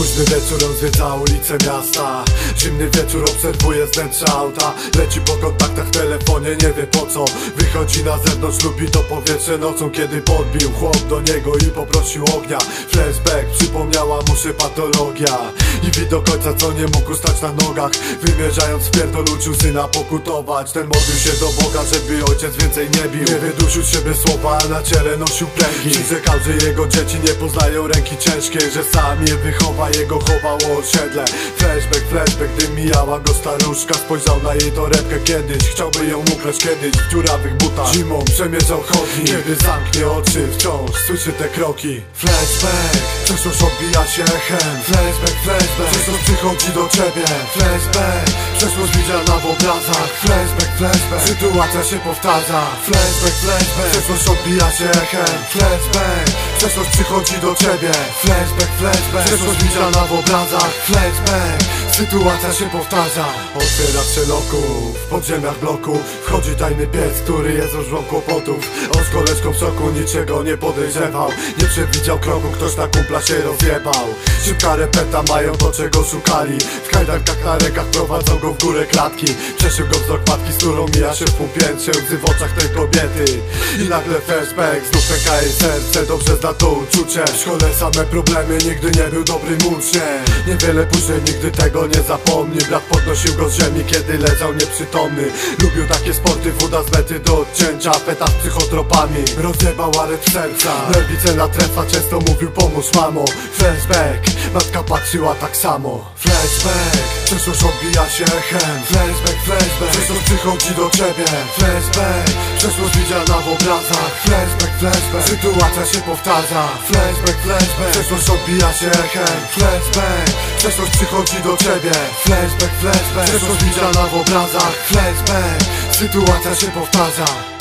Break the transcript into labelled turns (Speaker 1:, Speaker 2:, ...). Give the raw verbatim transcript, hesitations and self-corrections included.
Speaker 1: Późny wieczór on zwiedza ulice miasta. Zimny wieczór obserwuje wnętrze auta. Leci po kontaktach w telefonie, nie wie po co. Wychodzi na zewnątrz, lubi to powietrze nocą. Kiedy podbił chłop do niego i poprosił ognia. Flashback, przypomniała mu się patologia. I widok ojca, co nie mógł stać na nogach. Wymierzając w pierdol, uczył syna pokutować. Ten modlił się do Boga, żeby ojciec więcej nie bił. Nie wydusił siebie słowa, a na ciele nosił plęgi. Przyrzekał, że jego dzieci nie poznają ręki ciężkiej, że sam je wychowa, jego chowało osiedle. Flashback, flashback, gdy mijała go staruszka. Spojrzał na jej torebkę kiedyś, chciałby ją ukraść kiedyś w dziurawych butach. Zimą przemierzał chodnik, kiedy zamknie oczy, wciąż słyszy te kroki. Flashback, przeszłość odbija się echem. Flashback, flashback, przeszłość przychodzi do ciebie. Flashback, przeszłość widziana w obrazach. Flashback, flashback, sytuacja się powtarza. Flashback, flashback, przeszłość odbija się echem. Flashback, przeszłość przychodzi do ciebie. Flashback, flashback, przeszłość widziana w obrazach. Flashback, sytuacja się powtarza. Otwiera się loku, w podziemiach bloku wchodzi tajny pies, który jest różbą kłopotów. On z koleżką w szoku niczego nie podejrzewał. Nie przewidział kroku, ktoś na kumpla się rozjebał. Szybka repeta, mają to czego szukali. W kajdankach na rękach prowadzą go w górę klatki. Przeszył go wzrok matki, z którą mija się w półpiętrze. Łzy w oczach tej kobiety i nagle flashback, znów pęka jej serce. Dobrze zna to uczucie. W szkole same problemy, nigdy nie był dobrym uczniem. Niewiele później nigdy tego nie zapomni. Brat podnosił go z ziemi, kiedy leżał nieprzytomny. Lubił takie sporty, woda z mety do odcięcia. Feta z psychotropami, rozjebał arytm serca. Nerwice na trefa, często mówił pomóż mamo. Flashback, matka patrzyła tak samo. Flashback, przeszłość odbija się echem. Flashback, flashback, przeszłość przychodzi do ciebie. Flashback, przeszłość widziana w obrazach. Flashback, flashback, sytuacja się powtarza. Flashback, flashback, przeszłość odbija się echem. Flashback, przeszłość przychodzi do ciebie. Flashback, flashback, przeszłość widziana w obrazach. Flashback, sytuacja się powtarza.